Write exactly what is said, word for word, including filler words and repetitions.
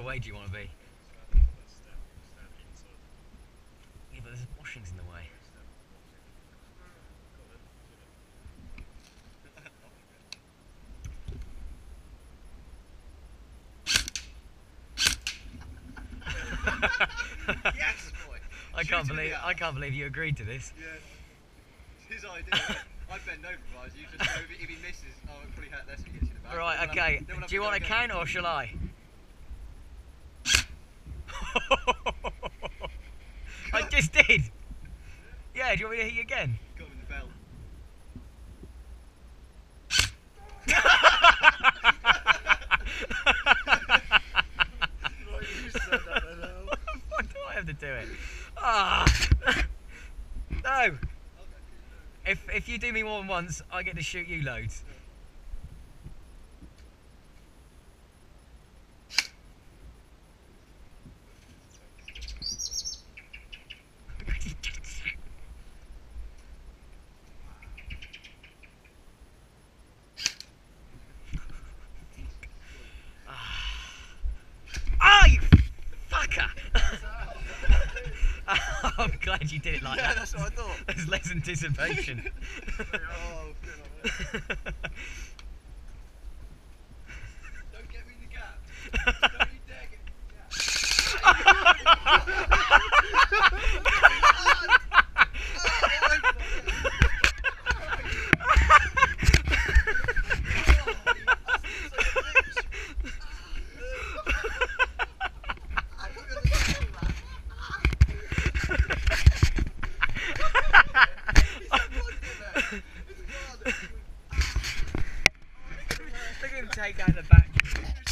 away do you want to be? Yeah, but there's washings in the way. Yes, boy. I Shoot can't him in believe the I eye. can't believe you agreed to this. Yeah. It's his idea. I bend over, guys. You just go. If he misses, oh, it'll probably hurt less if he gets you in the back. Right, Then we'll okay. have- then we'll have Do you to want go to again. count or shall I? I just did. Yeah, do you want me to hit you again? Got him in the belt. Right, you said that then, Al. Why do I have to do it? Ah. No. If if you do me more than once, I get to shoot you loads. Ah, you fucker! I'm glad you did it like Yeah, that. that's what I thought. There's less anticipation. Oh, good on it. Don't get me in the gap. Don't you dare get me in the Look at him take out the back.